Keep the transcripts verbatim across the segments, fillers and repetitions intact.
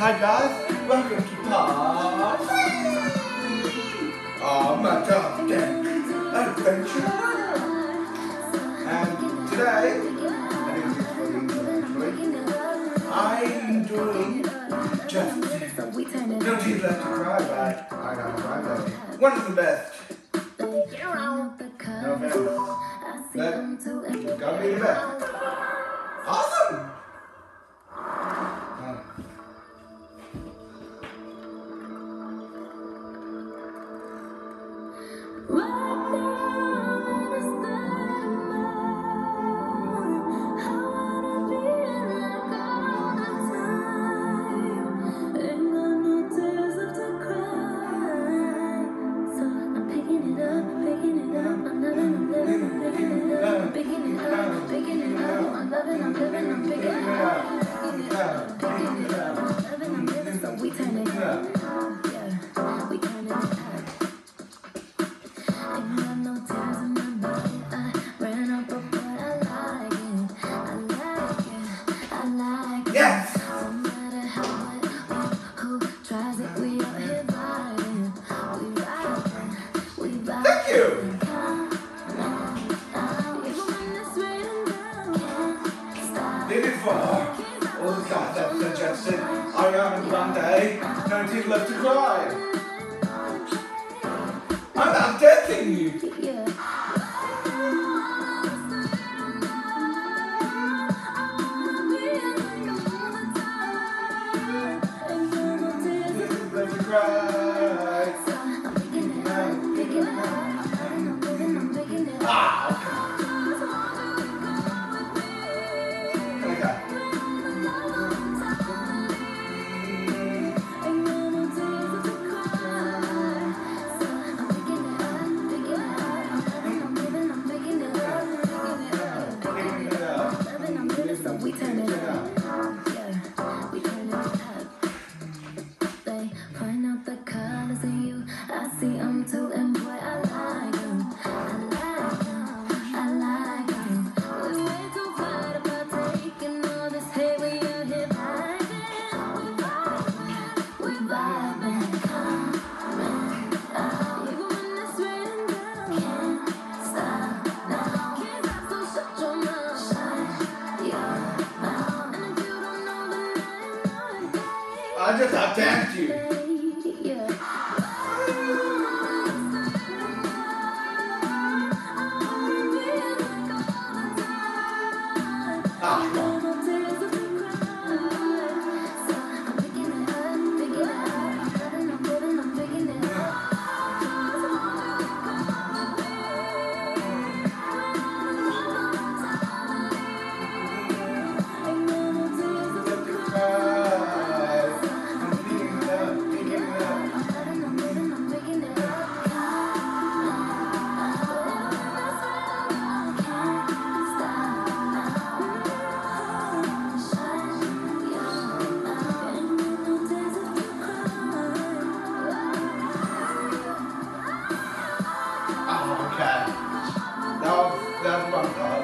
Hi guys, welcome to part of my top ten adventure. And today, I think this is for the intro actually, I'm doing just No Tears Left to Cry by Ariana. One of the best. No offense, but it's gotta be the best. Awesome! Uh. Yes! Thank you! Did it for all the cats that suggested Ariana Grande, No Tears Left to Cry. I'm not dancing you! We turn it up. Yeah, we turn it up. They point out the colors in you. I see them too, and boy, I like them. I like them. I like them. We're way too far about taking all this hate when you're here vibing. We vibing. We vibing. Coming out. Even when it's raining down. Can't stop now. Can't stop, so shut your mouth. Shut your I just attacked you. Ah. That's one part.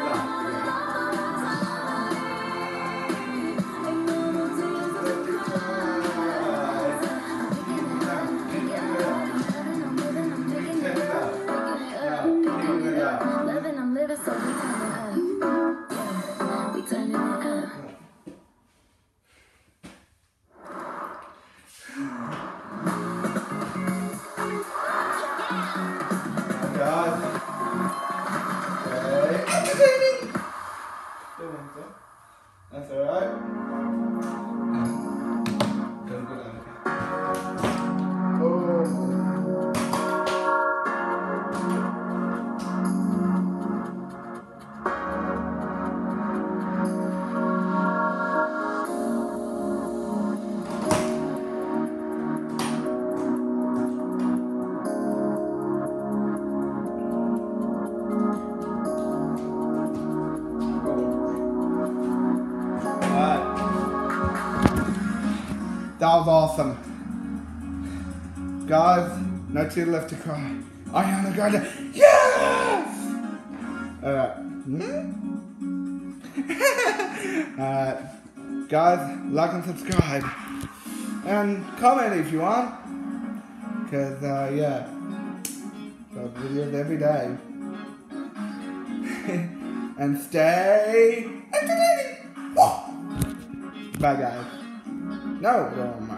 Living, I'm living, so we turn it up. Yeah, we turning it up. God. That's alright. Don't go down. Oh. That was awesome. Guys, no tears left to cry. Ariana Grande, yes! Alright. Alright. guys, like and subscribe. And comment if you want. Because, uh, yeah. Got videos every day. And stay entertaining. Bye, guys. No, don't.